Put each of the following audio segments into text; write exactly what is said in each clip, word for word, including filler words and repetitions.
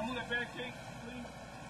Somebody move that barricade, please.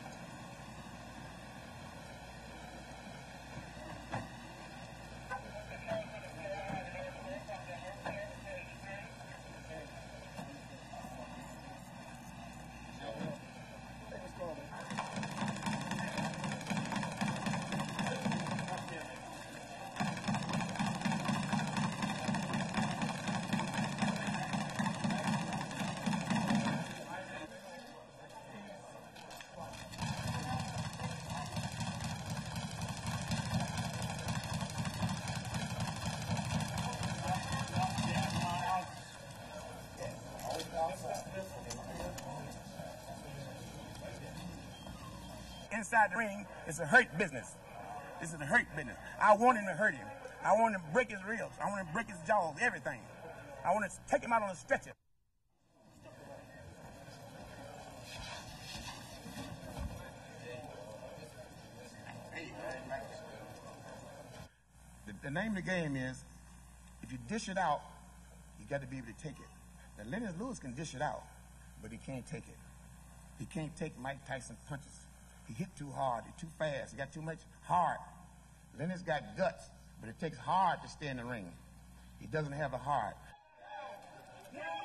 Inside the ring, it's a hurt business. This is a hurt business. I want him to hurt him. I want him to break his ribs. I want him to break his jaws, everything. I want to take him out on a stretcher. The, the name of the game is, if you dish it out, you got to be able to take it. Now, Lennox Lewis can dish it out, but he can't take it. He can't take Mike Tyson punches. He hit too hard, he too fast, he got too much heart. Lennox got guts, but it takes hard to stay in the ring. He doesn't have a heart.